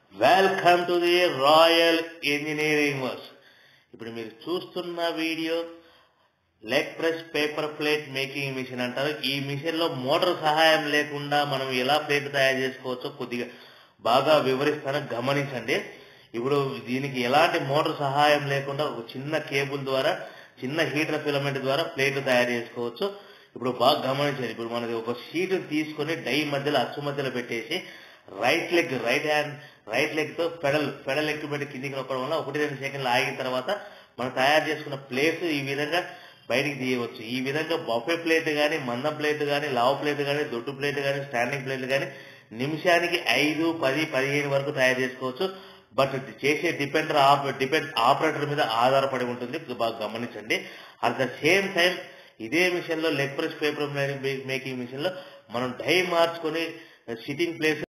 Welcome to the royal engineering works. ఇప్పుడు మీరు చూస్తున్న video leg press paper plate making machine అంటారు. ఈ మిషన్ లో మోటార్ సహాయం లేకుండా మనం ఎలా ప్లేట్ తయారు చేసుకోవచ్చో కొద్దిగా బాగా వివరిస్తాను, గమనించండి. ఇప్పుడు దీనికి ఎలాంటి మోటార్ సహాయం లేకుండా ఒక చిన్న కేబుల్ ద్వారా, చిన్న హీటర్ ఫిలమెంట్ ద్వారా ప్లేట్ తయారు చేసుకోవచ్చు. ఇప్పుడు బాగా గమనించండి. ఇప్పుడు మనది ఒక షీట్ తీసుకొని డై మధ్యలో, అచ్చు మధ్యలో పెట్టేసి రైట్ లెగ్ తో పెడల్ ఎక్కువ కిందికి నొక్కడం వల్ల 1-2 సెకండ్లు ఆగిన తర్వాత మనం తయారు చేసుకున్న ప్లేట్ ఈ విధంగా బయటికి తీయవచ్చు. ఈ విధంగా బఫే ప్లేట్ కానీ, మందం ప్లేట్ కానీ, లావు ప్లేట్ కానీ, దొడ్డు ప్లేట్ కానీ, స్టాండింగ్ ప్లేట్ కానీ నిమిషానికి 5, 10, 15 వరకు తయారు చేసుకోవచ్చు. బట్ చేసే డిపెండ్ ఆపరేటర్ మీద ఆధారపడి ఉంటుంది. బాగా గమనించండి. అట్ ద సేమ్ టైం ఇదే మిషన్ లో leg press paper making machine లో మనం డై మార్చుకొని సిట్టింగ్ ప్లేస్